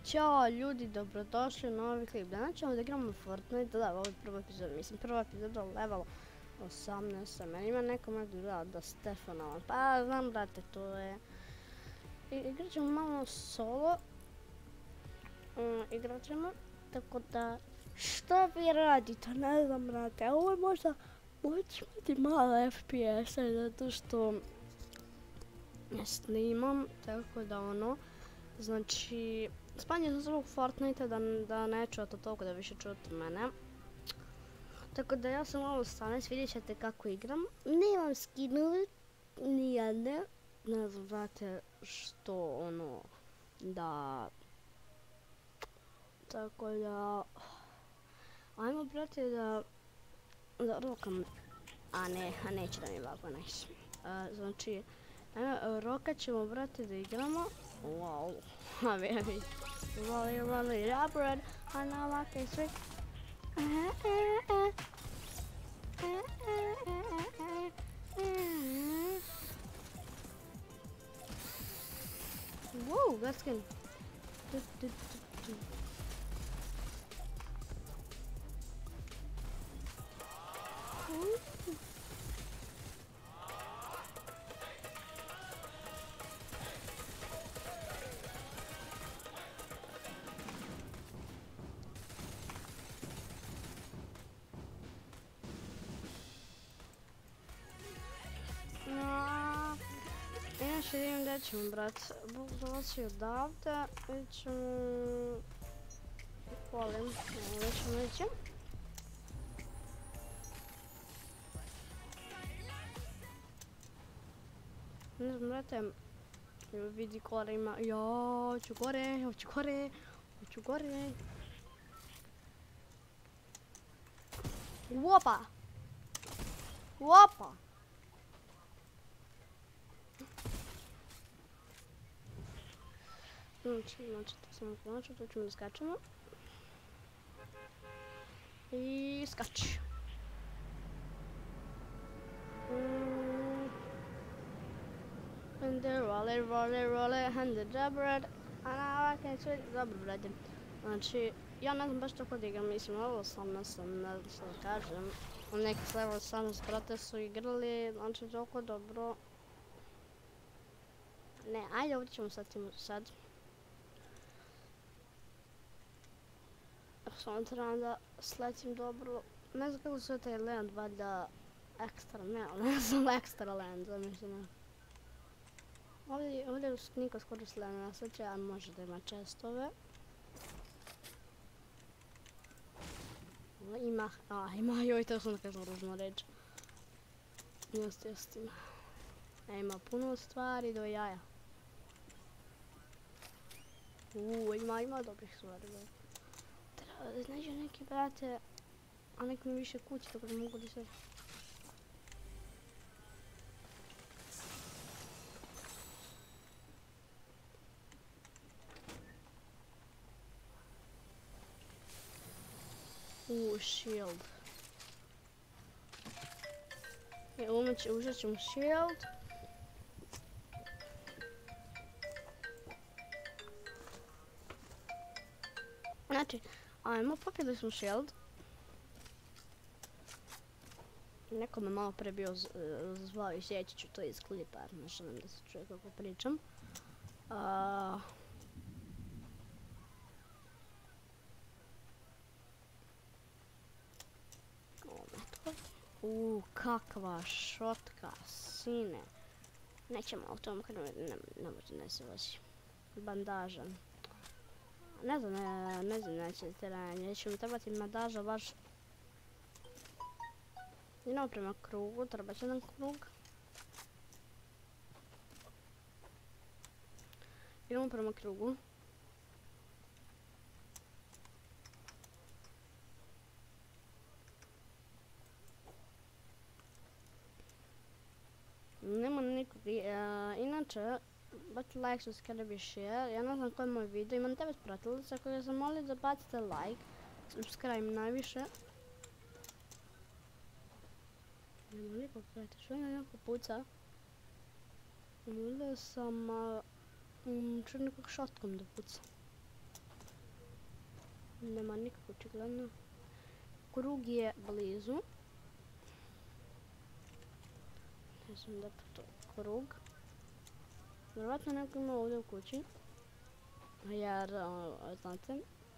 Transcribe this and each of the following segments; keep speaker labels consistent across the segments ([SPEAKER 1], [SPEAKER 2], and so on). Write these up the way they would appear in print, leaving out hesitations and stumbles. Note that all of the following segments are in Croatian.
[SPEAKER 1] Ćao ljudi, dobrodošli u novi klip. Danas ćemo da igramo Fortnite, da, ovo je prva epizoda, mislim prva epizoda level 18. Meni ima neko da Stefana, pa znam brate, to je... Igrat ćemo malo solo, igrat ćemo, tako da što vi radite, ne znam brate, ovo je možda imati malo FPS-a zato što ne snimam, tako da ono, znači, smanjio sam zvuk Fortnite da ne čujete toliko da više čujete mene. Tako da ja sam ovo 18, vidjet ćete kako igram. Nemam skinove, nijedne. Ne znam, znate što ono, da... Tako da... Ajmo, brate, da rokam... A neće da mi ovako nice. Znači, ajmo, rokat ćemo, brate, da igramo. Wow, a vidi. Rolly, elaborate, I know I can switch. Whoa, that's good. Inače vidim gdje ćemo, brat. Bog dolazi odavde, vidjet ćemo... Volim, gdje ćemo ići. Ne znam, brate, vidi gore ima... Jao, hoću gore. Opa! Znači, to samo konačno, tu ćemo da skačemo. I skači. And the roller, and the jabberhead, and now I can switch. Dobro, brate. Znači, ja ne znam baš tako da igram, mislim, ovo sam, ne znam što da kažem. Neki s level 18 brate su igrali, znači toliko dobro. Ne, ajde ovdje ćemo sad. Samo trebam da sletim dobro. Ne znam kako se taj land, valjda ekstra, ne znam ekstra land, zamišljeno. Ovdje niko skoro se land ne sveća, a može da ima čestove. Ima, joj, to sam da kažem ružno reći. Just ima. Ima puno stvari do jaja. Ima dobrih stvari. Treba da znađe neki, brate, a nek mi više kući, tako da mogu da se... Shield. Uzet ćemo shield. Znači, ajmo, popili smo shield. Neko me malo pre bio zvao i sjeći ću to iz klipa, ne želim da se čuje kako pričam. Kakva šotka, sine. Nećemo u tom kada ne se vozi. Bandaža. Ne znam, neće teranje. Neće mi trebati bandaža baš... Idemo prema krugu, treba će jedan krug. Idemo prema krugu. Nema nikog, inače, bacite like, subscribe i share, ja ne znam koji je moj video, imam 9 pratilaca koji sam molio da bacite like, subscribe najviše. Nema nikog, gledajte, što je neko puca? Možda sam čuo nekog šotkom da puca. Nema nikako očigledno. Krug je blizu. Ne znam da pa to krug. Vjerovatno neko ima ovdje u kući. Jer, znate.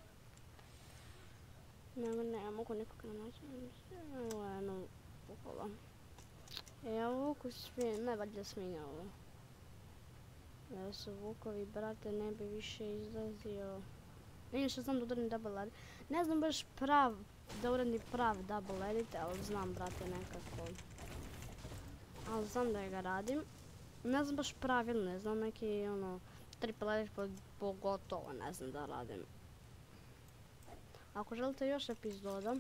[SPEAKER 1] Ne mogu nikog naći. Evo jedno pokola. Evo vuku svinja, ne valjda svinja ovo. Da su vukovi, brate, ne bi više izlazio. Vidim što znam da uradim double edit. Ne znam baš da uradim prav double edit, ali znam, brate, nekako. Ali znam da ga radim. Ne znam baš pravilno, ne znam neki, triple edit pogotovo ne znam da radim. Ako želite još epizoda.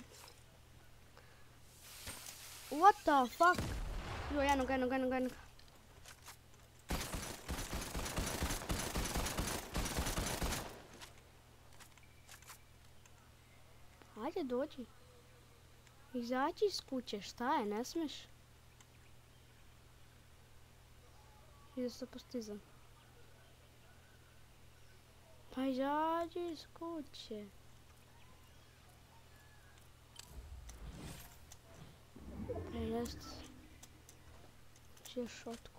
[SPEAKER 1] What the fuck? Joj, jednog. Ajde, dođi. Izađi iz kuće, šta je, ne smiješ? Ide se postizam. Pa izađi iz kuće. Jest. Čije šotku.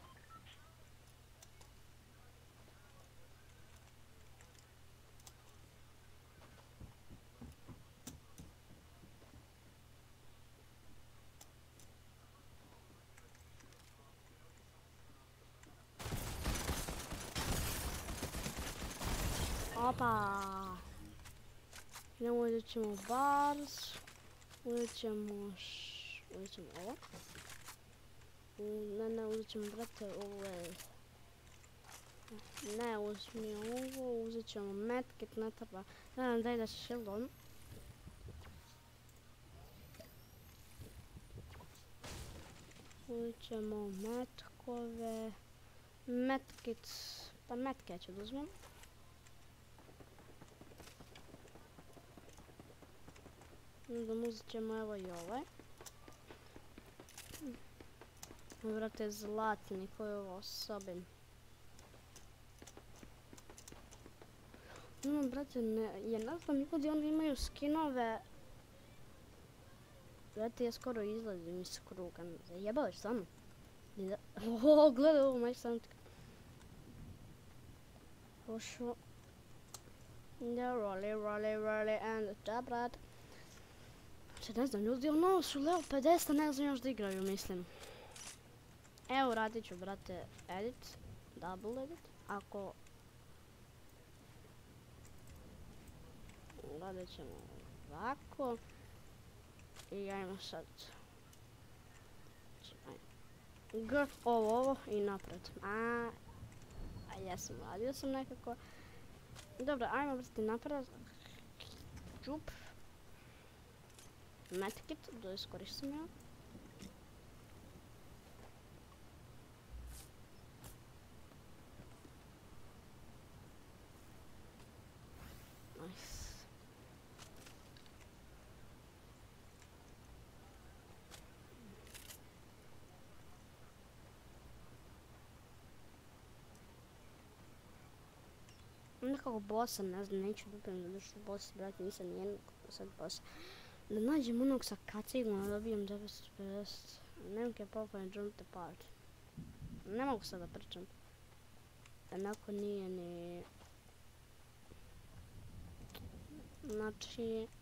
[SPEAKER 1] Opa! Idemo, uzet ćemo bars. Uzet ćemo ovo. Ne, uzet ćemo, brate, ovo je... Ne, uzmi ovo, uzet ćemo medkit, ne treba... Ne, daj da shieldom. Uzet ćemo metkove... Medkit... Pa metke ću da uzmem. Onda uzet ćemo evo i ovaj. Brate, zlatni, koji je ovo sobim. Brate, ne znam, ljudi oni imaju skinove. Brate, ja skoro izlazim iz kruga. Zajebavaš samo. Oho, gledaj ovo, maj sam tako. Pošlo. Rolly and da, brate. Ne znam, ljudi ono su level 50, ne znam još da igraju, mislim. Evo radit ću, brate, edit, double edit, ako... Radit ćemo ovako. I ajmo sad... Ovo i napred. A jesam, radio sam nekako. Dobro, ajmo brati napred. Čup. Medkit, da iskoristim ja. Nice. Nekako bossa, ne znam, neću dupim zato što boss, brate, nisam nijednog sad bossa. Da nađem onog sa kacigom, da dobijem 950. Ne mogu je popavim jump the part. Ne mogu sad da pričam. Enako nije ni... Znači...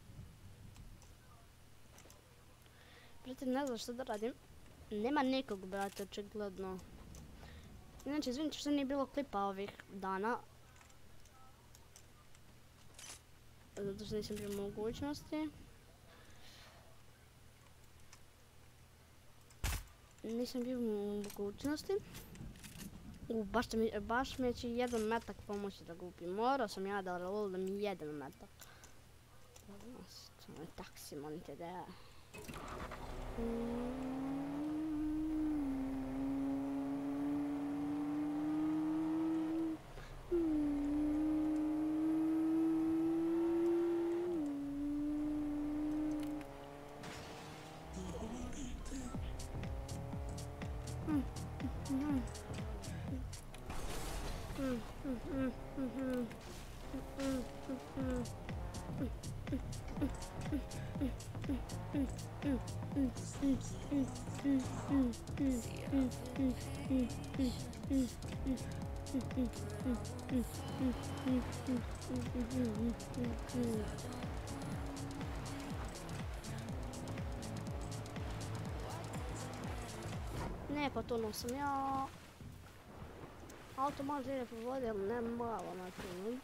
[SPEAKER 1] Brate, ne znam što da radim. Nema nikog, brate, očigledno. Inače, izvinite što nije bilo klipa ovih dana. Zato što nisam bio u mogućnosti. Nisam bio u mogućnosti. Baš mi će jedan metak pomoći da gubim. Morao sam ja da reloadam jedan metak. To je taksi, monite da je. Ne, pa to nosim ja. Auto može ide po vodi, ali ne malo na tunu.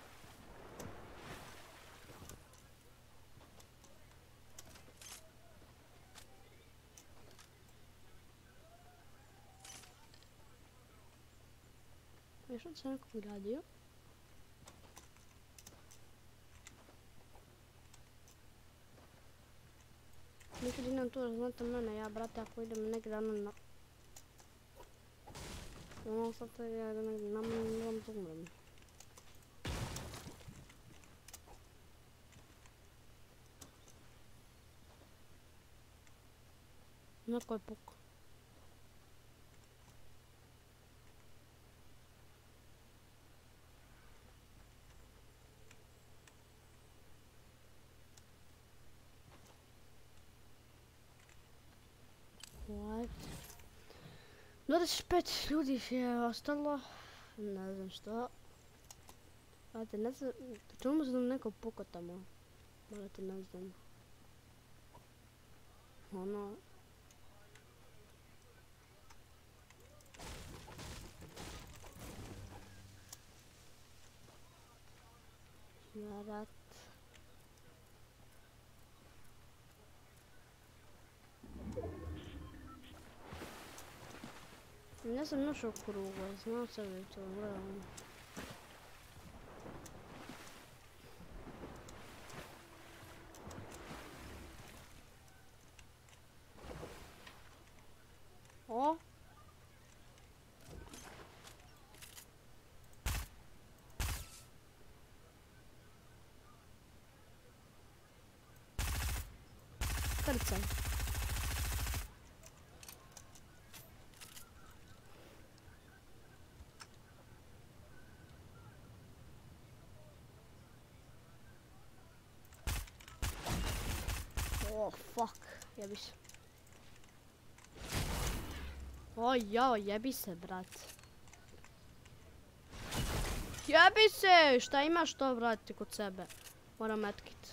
[SPEAKER 1] Još od se nekog gradio. Nikad idem tu, znate mene, ja brate, ako idem negdje na... Ono sad ja idem negdje na mene, ne vam umrem. Neko je pukao. What? 25 ljudi je ostalo. Ne znam što. Znate, ne znam, čemu se nam neko pukao tamo? Morate, ne znam. Ono... Narat. Ne sam našao kruga, znao sam da je to gledam. O! Krcaj. Oh, fuck. Jebi se. Oj, jao, jebi se, brat. Jebi se! Šta imaš to, brate, kod sebe? Moram medkit.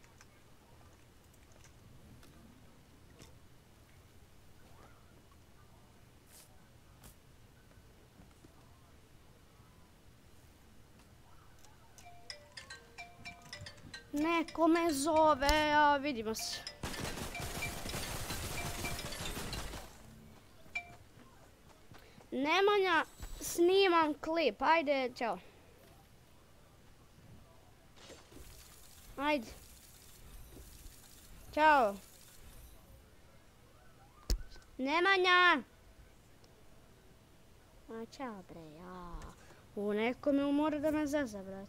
[SPEAKER 1] Neko me zove, a vidimo se. Nemanja, snimam klip, ajde, čao. Ajde. Ćao. Nemanja! A čao bre, ja. U neko me umora da me zeza, brat.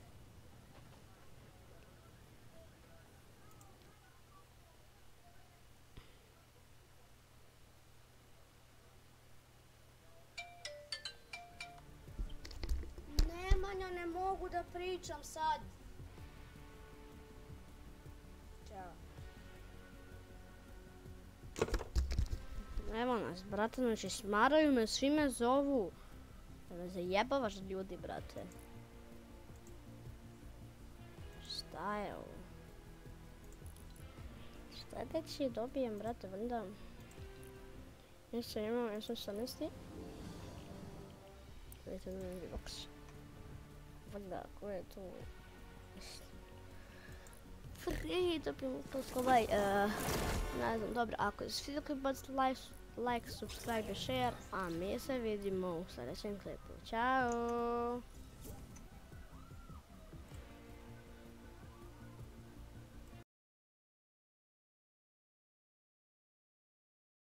[SPEAKER 1] Nemanja, ne mogu da pričam sad. Ćao. Evo nas, brate, znači smaraju me, svi me zovu. Da me zajebavaš ljudi, brate. Šta je ovo? Sljedeći dobijem, brate, vrda. Nisam imao, ja sam 18. Vidite da mi box. Vrda, ko je tu? Free, dobijem to skovaj. Ne znam, dobro, ako je svidio klip, bacite like, subscribe i share, a mi se vidimo u sljedećem klipu. Ćao!